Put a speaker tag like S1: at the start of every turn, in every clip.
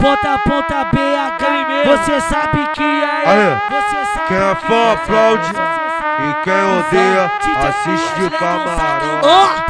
S1: ponta a ponta BH, você sabe que é.
S2: Quem é fã aplaude e quem odeia assiste de camarote.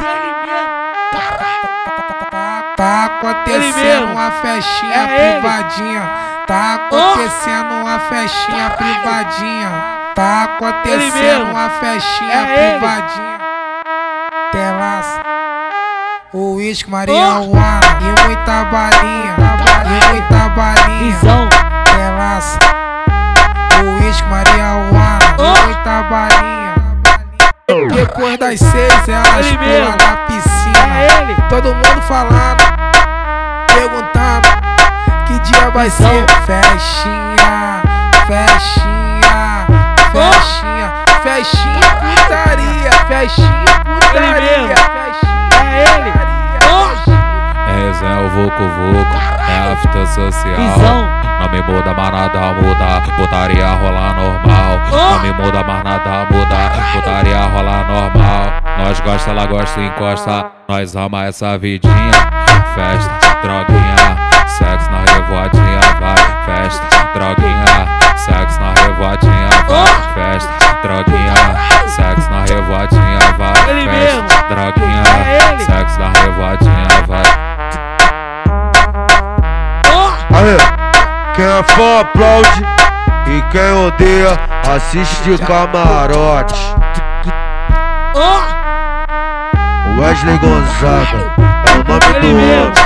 S3: Tá acontecendo uma festinha privadinha. Tá acontecendo uma festinha privadinha. Tá acontecendo uma festinha privadinha. Telas, o uísque, marihuana e muita balinha. E muita balinha. Telas, o uísque, marihuana e muita balinha. Depois das 6 elas pulam na piscina. Todo mundo falando, perguntando que dia vai ser. Festinha, festinha, festinha, festinha putaria, festinha putaria, festinha putaria.
S4: É resenha, o vucu-vucu, é a fita social. Não me muda, mas nada muda, putaria rola normal. Não me muda, mas nada muda, putaria rola normal. Nós gosta, ela gosta, encosta, nós ama essa vidinha. Festa, droguinha, sexo na revoadinha, vai. Festa, droguinha, sexo na revoadinha, vai. Festa, droguinha, sexo na revoadinha, vai. Festa, droguinha, sexo na revoadinha, vai.
S2: Quem é fã aplaude e quem odeia assiste de camarote. Wesley Gonzaga é o nome do homem.